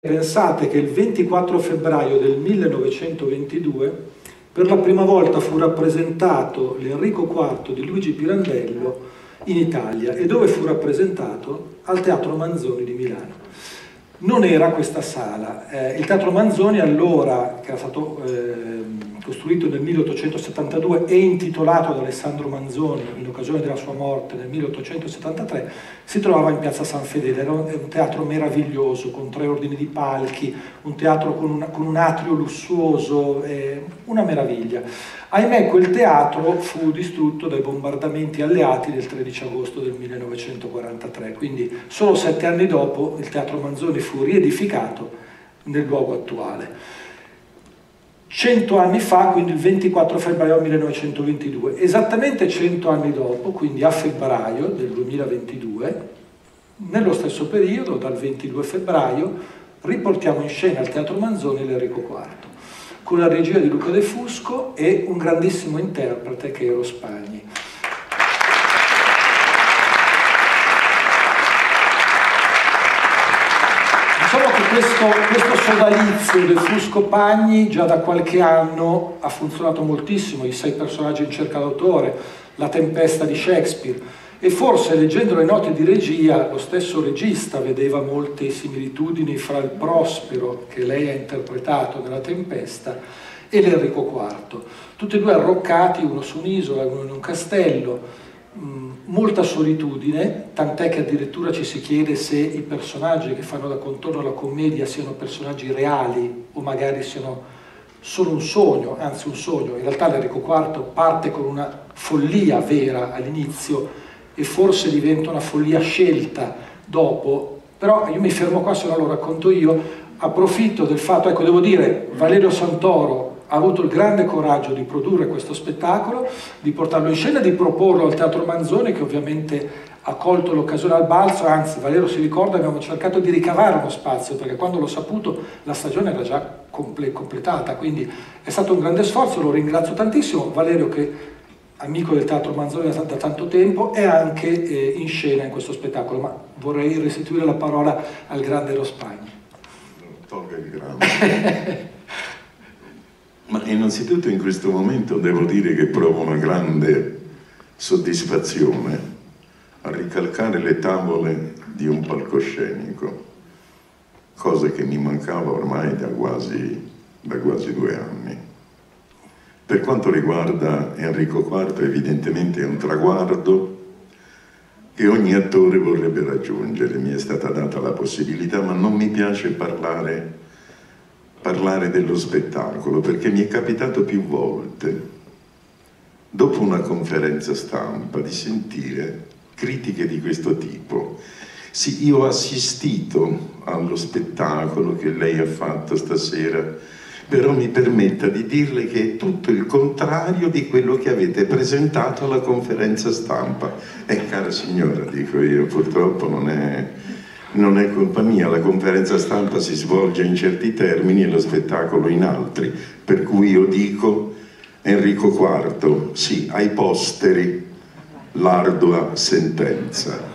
Pensate che il 24 febbraio del 1922 per la prima volta fu rappresentato l'Enrico IV di Luigi Pirandello in Italia. E dove fu rappresentato? Al Teatro Manzoni di Milano. Non era questa sala. Il Teatro Manzoni allora, che era stato costruito nel 1872 e intitolato ad Alessandro Manzoni in occasione della sua morte nel 1873, si trovava in Piazza San Fedele. Era un teatro meraviglioso, con 3 ordini di palchi, un teatro con un atrio lussuoso, una meraviglia. Ahimè, quel teatro fu distrutto dai bombardamenti alleati del 13 agosto del 1943, quindi solo 7 anni dopo il Teatro Manzoni fu riedificato nel luogo attuale. 100 anni fa, quindi il 24 febbraio 1922, esattamente 100 anni dopo, quindi a febbraio del 2022, nello stesso periodo, dal 22 febbraio, riportiamo in scena al Teatro Manzoni l'Enrico IV, con la regia di Luca De Fusco e un grandissimo interprete che è Eero Spagni. Diciamo che questo sodalizio del Fusco-Pagni già da qualche anno ha funzionato moltissimo, i 6 personaggi in cerca d'autore, la tempesta di Shakespeare, e forse leggendo le note di regia lo stesso regista vedeva molte similitudini fra il Prospero, che lei ha interpretato nella Tempesta, e l'Enrico IV. Tutti e 2 arroccati, uno su un'isola, uno in un castello, molta solitudine, tant'è che addirittura ci si chiede se i personaggi che fanno da contorno alla commedia siano personaggi reali o magari siano solo un sogno, anzi un sogno. In realtà l'Enrico IV parte con una follia vera all'inizio e forse diventa una follia scelta dopo, però io mi fermo qua, se no lo racconto io. Approfitto del fatto, ecco, devo dire, Valerio Santoro ha avuto il grande coraggio di produrre questo spettacolo, di portarlo in scena e di proporlo al Teatro Manzoni, che ovviamente ha colto l'occasione al balzo. Anzi, Valerio si ricorda, abbiamo cercato di ricavare uno spazio, perché quando l'ho saputo la stagione era già completata, quindi è stato un grande sforzo, lo ringrazio tantissimo. Valerio, che amico del Teatro Manzoni da tanto tempo, è anche in scena in questo spettacolo, ma vorrei restituire la parola al grande Eero Spagni. Tolga il grande. Ma innanzitutto in questo momento devo dire che provo una grande soddisfazione a ricalcare le tavole di un palcoscenico, cosa che mi mancava ormai da quasi 2 anni. Per quanto riguarda Enrico IV, evidentemente è un traguardo che ogni attore vorrebbe raggiungere. Mi è stata data la possibilità, ma non mi piace parlare dello spettacolo, perché mi è capitato più volte, dopo una conferenza stampa, di sentire critiche di questo tipo. Sì, io ho assistito allo spettacolo che lei ha fatto stasera, però mi permetta di dirle che è tutto il contrario di quello che avete presentato alla conferenza stampa. E cara signora, dico io, purtroppo non è colpa mia, la conferenza stampa si svolge in certi termini e lo spettacolo in altri, per cui io dico Enrico IV, sì, ai posteri l'ardua sentenza.